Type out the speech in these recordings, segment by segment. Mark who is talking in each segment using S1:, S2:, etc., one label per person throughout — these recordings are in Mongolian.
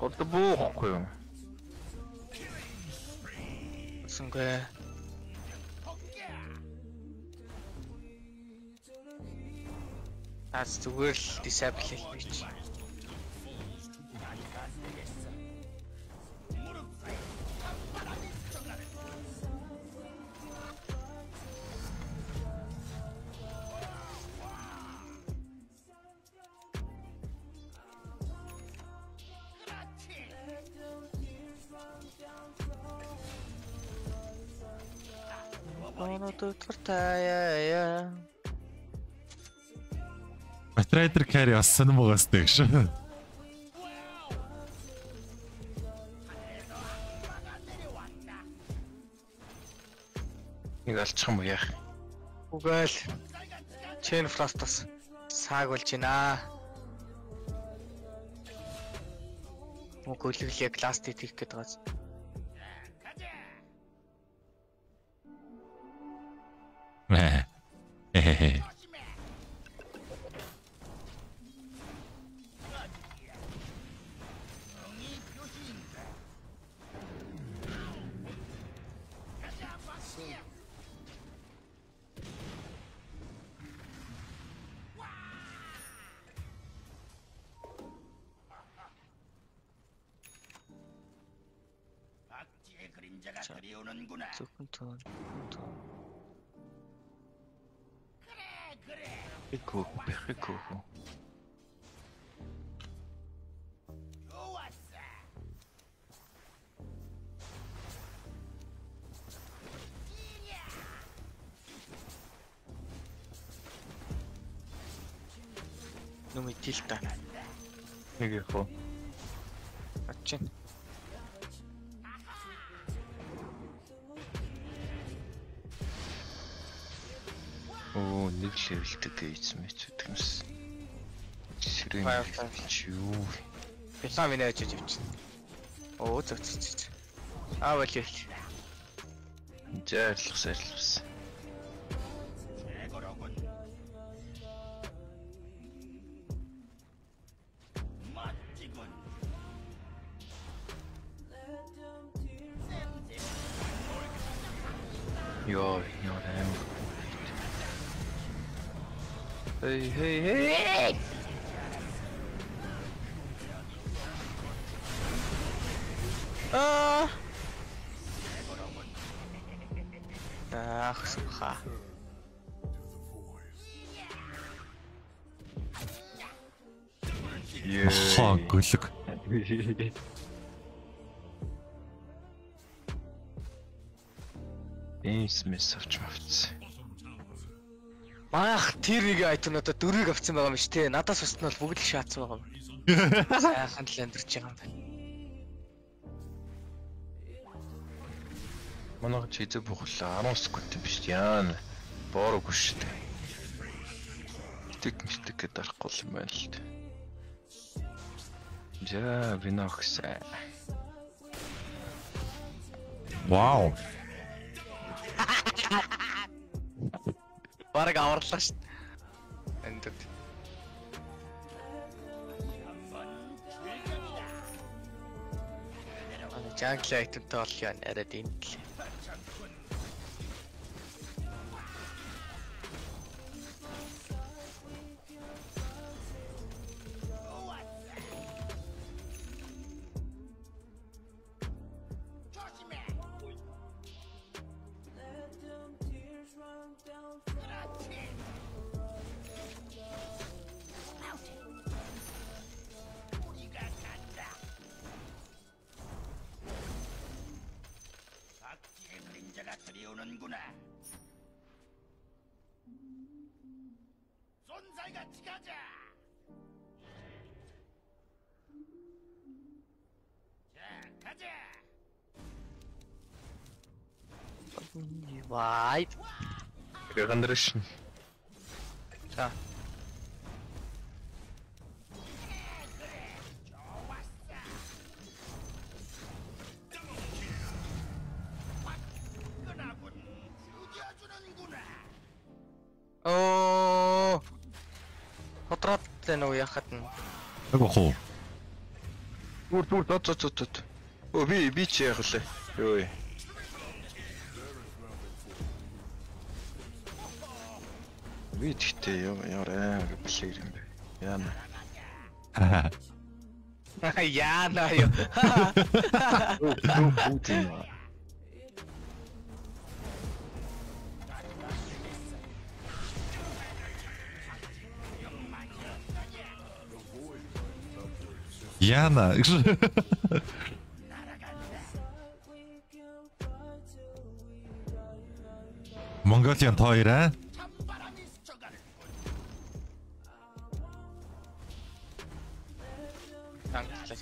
S1: Одоо буухгүй юу?
S2: Сүнгээ. Аз зүгээр л disable хийчих.
S3: Матрайдер carry бас сонирмогоос тэгш.
S1: Нэг алчих юм уу яах?
S2: Угаал. Chain Frost-ос сааг болж байна. Мөглөглөө класт хийх гээд байгаас. 조금 더.
S1: Эко.
S2: Нумай тилта.
S1: Нэг яах вэ?
S2: Ачин.
S1: Оо, нэг левелтэй гейц мэт гэдэг юмс. Сэрэн юу?
S2: Бэлаа минь яаж явчихсан. Оо зөв. Болов.
S1: Зайлгсан. Ёо. Hey.
S2: Ах, суха.
S3: Гөлөг.
S1: Эйсмэс авч мавцсан.
S2: Маах тэр нэг айтнуудаа дөрвийг авсан байгаа юм шүү те. Надаас устна бол бүгд л шаацсан байгаа юм. Сайхан л амьдэрч байгаа юм байна.
S1: Манай ч эзэ бухлаа 10 секунд биш яа. Боороогүй шүү дээ. Тэг гэдэг дарахгүй юм байна л дээ. За Vinox.
S3: Вау.
S2: Бараг аварлаа шүү. Энд. Jungle itemтэй бол яа арайд юм л.
S4: 들이오는구나. 손살같이 가자. 자, 가자.
S2: Вай.
S1: Гэндриш.
S2: За. Хотроод тань уу яхад нь.
S3: Айгу хоо.
S1: Түр дод. Өө би ч яах вэ? Йой. Би тэгтээ ямар плеер юм бэ? Яана.
S2: Яана ёо.
S1: Путин.
S3: Яна. Mongolian хоёр аа.
S4: 찬바람이 스쳐가는
S2: Танклаа.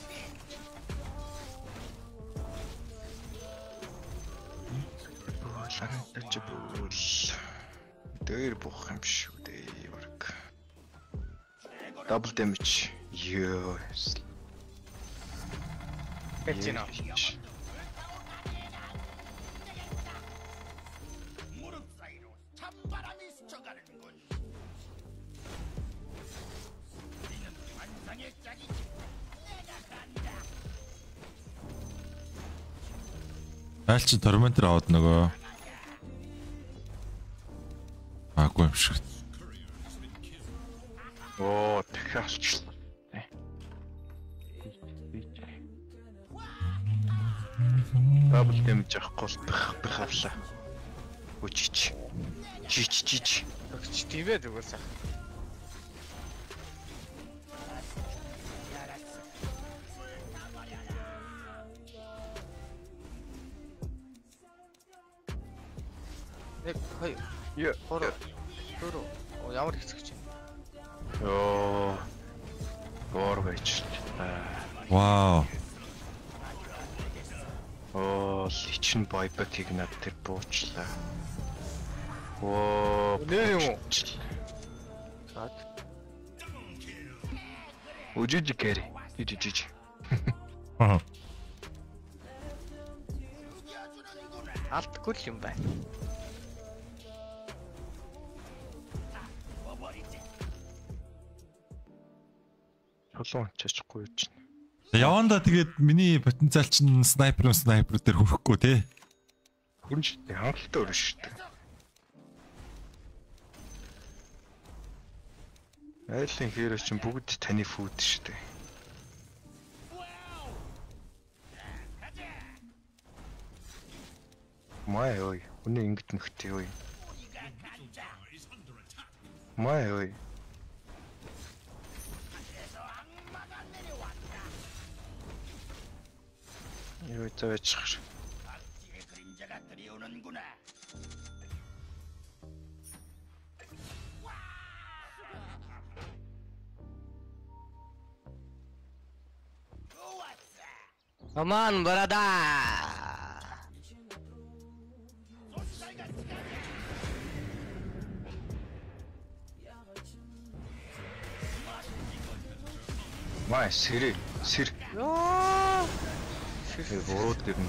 S1: Лангаж бүл. Дээр буух юм шүү дээ. Бараг. Double damage. Ёо.
S2: Кэчино.
S4: 무릎 사이로 찬바람이 스쳐가는군. 이는 환상의 짝이지. 내가 간다.
S3: Айл чи Tormentor аваад нөгөө. Аагүй юм шиг.
S1: Оо, дахиад. Double damage авахгүй бих авлаа. Үчич. Жич.
S2: Өгч тиймээ зүгээс. Нэг хой.
S1: Ёо.
S2: Төрөө. Ямар хэцэгч юм.
S1: Ёо. Гоор байж.
S3: Вау.
S1: Оо, личин байбакийг над тэр буучлаа. Оо,
S2: Нэр юм уу? Саад.
S1: Үжиж гэри. Жиж.
S3: Аа.
S2: Алдгүй л юм байна.
S1: Чулуун чачахгүй юу чинь.
S3: Яванда тэгээд миний потенциал чинь снайпер дээр хүрэхгүй те.
S1: Хүрнж хангалттай өрн шүү дээ. Айлын хээрэ чинь бүгд таны фуд шүү дээ. Май ой, өнөө ингэд нөхтэй ой. Май ой. Юу тавьчих.
S4: 악지의 그림자가 들이오는구나. 좋았어.
S2: Аман барада.
S1: Май сэр.
S2: Ёо.
S1: Тэр бурууд гэрнэ.